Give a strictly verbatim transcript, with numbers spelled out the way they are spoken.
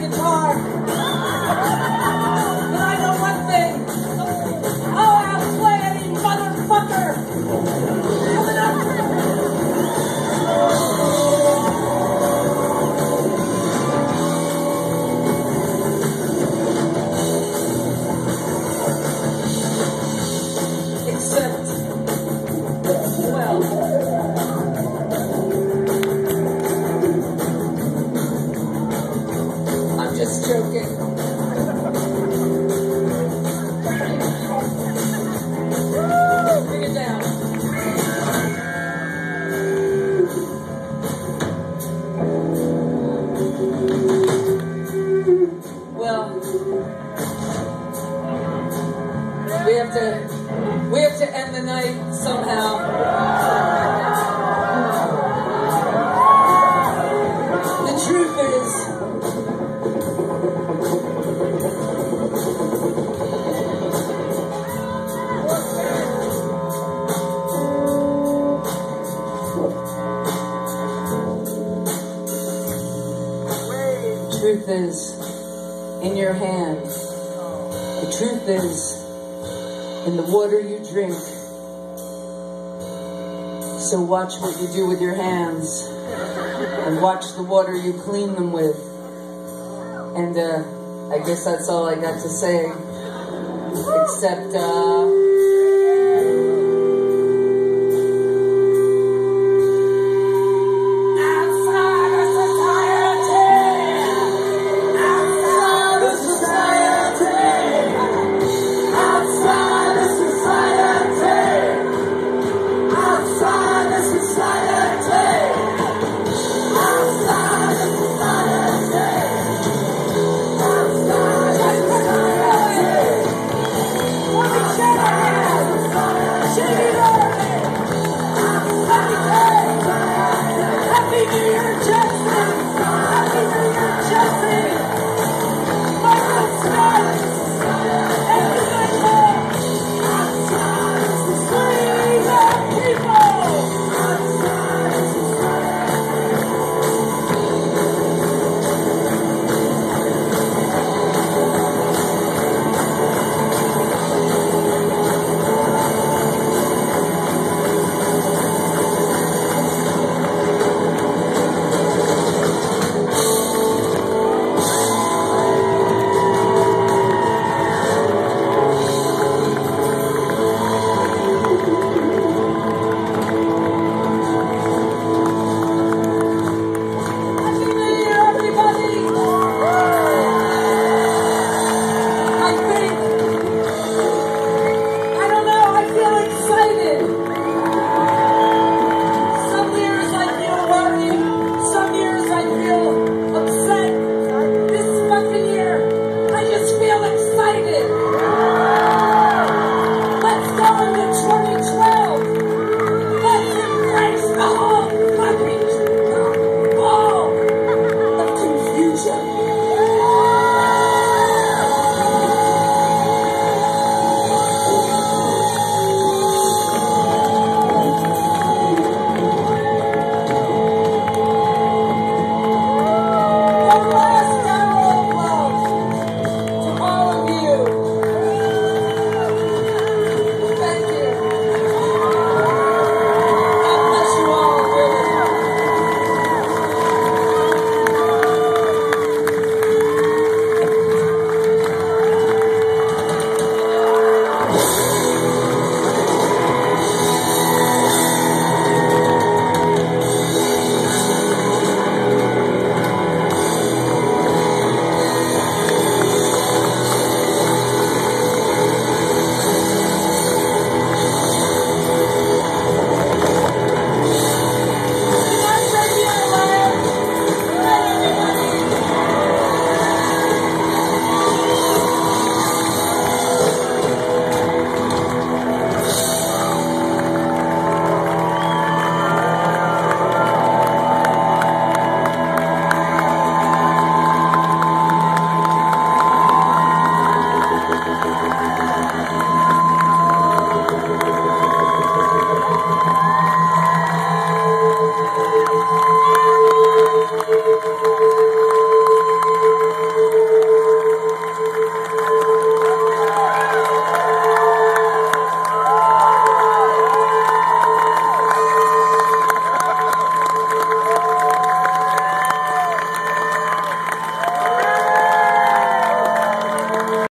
guitar. But I know one thing. I'll outplay any motherfucker. Coming up. Except, well, I'm just joking. Bring it down. Well, we have to, we have to end the night somehow. The truth is, truth is in your hands. The truth is in the water you drink. So watch what you do with your hands and watch the water you clean them with. And uh, I guess that's all I got to say. Except, uh... Happy New Year, Jesse! Happy New Year, Jesse! Michael Scott!